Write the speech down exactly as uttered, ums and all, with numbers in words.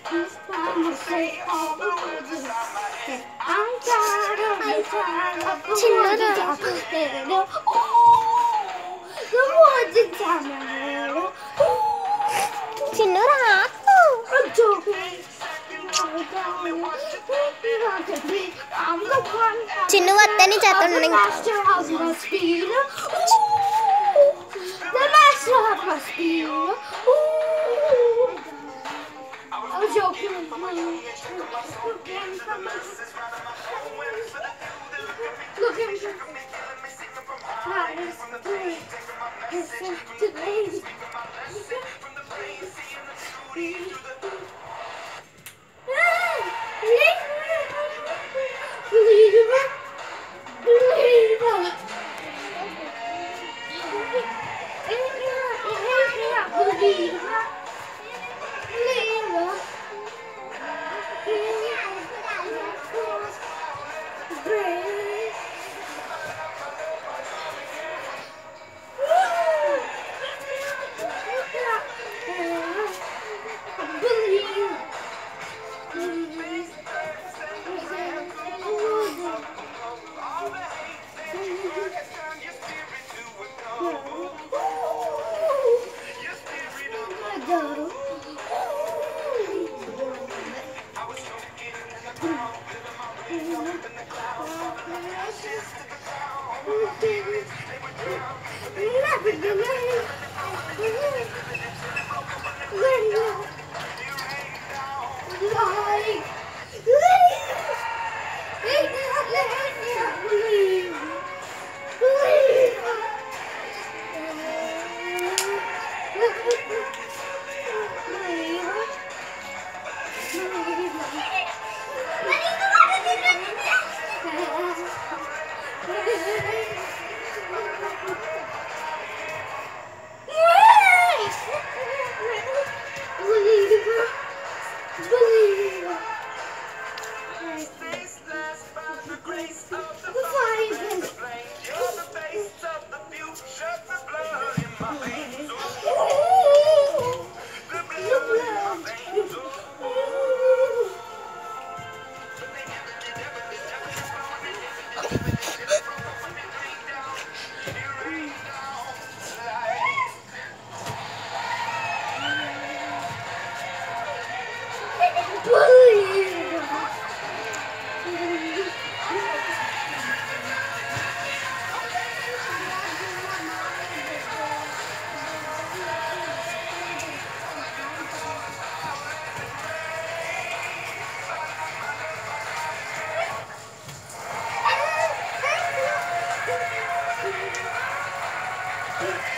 I'ma say all the words that I'm tired of the time of the words inside my head. Ooh, the words inside my head. Ooh, Chinnu రాకు I'm joking. I'm the one. Chinnu వద్దని I'm the చేస్తున్నాను master of my speed. Ooh, the master of my speed. Ooh. I was joking with you. Look at me. Look at me. Listen to me. Believer. Believer. Believer. Believer. Yeah.